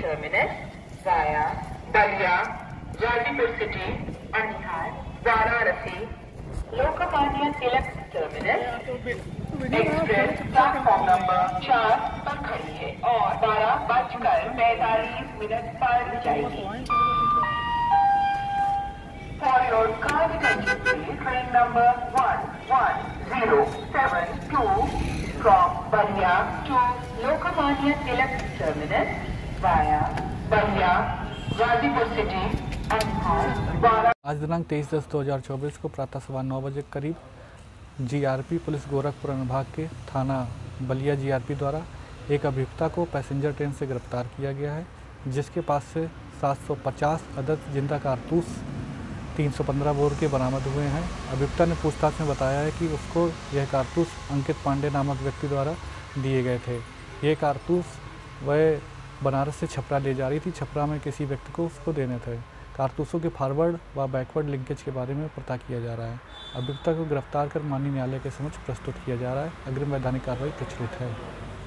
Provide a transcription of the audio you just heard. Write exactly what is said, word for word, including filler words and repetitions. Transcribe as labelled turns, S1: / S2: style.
S1: Terminus via Ballia, Ghazipur city, Aunrihar, Varanasi, Lokmanya Tilak terminus express platform number चार पर खड़ी है और बारह बजकर पैंतालीस मिनट पर जाएगी। For your kind attention please, train number one one zero seven two from Balia to Lokmanya Tilak Terminus via Balia, Ghazipur city, Aunrihar.
S2: आज दिनांक तेईस दस दो हज़ार चौबीस को प्रातः सवा नौ बजे के करीब जीआरपी पुलिस गोरखपुर अनुभाग के थाना बलिया जीआरपी द्वारा एक अभियुक्ता को पैसेंजर ट्रेन से गिरफ्तार किया गया है, जिसके पास से सात सौ पचास अदद जिंदा कारतूस तीन सौ पंद्रह बोर के बरामद हुए हैं। अभियुक्ता ने पूछताछ में बताया है कि उसको यह कारतूस अंकित पांडे नामक व्यक्ति द्वारा दिए गए थे। ये कारतूस वह बनारस से छपरा ले जा रही थी, छपरा में किसी व्यक्ति को उसको देने थे। कारतूसों के फॉरवर्ड व बैकवर्ड लिंकेज के बारे में पता किया जा रहा है। अभियुक्ता को गिरफ्तार कर माननीय न्यायालय के समक्ष प्रस्तुत किया जा रहा है। अग्रिम वैधानिक कार्रवाई प्रचलित है।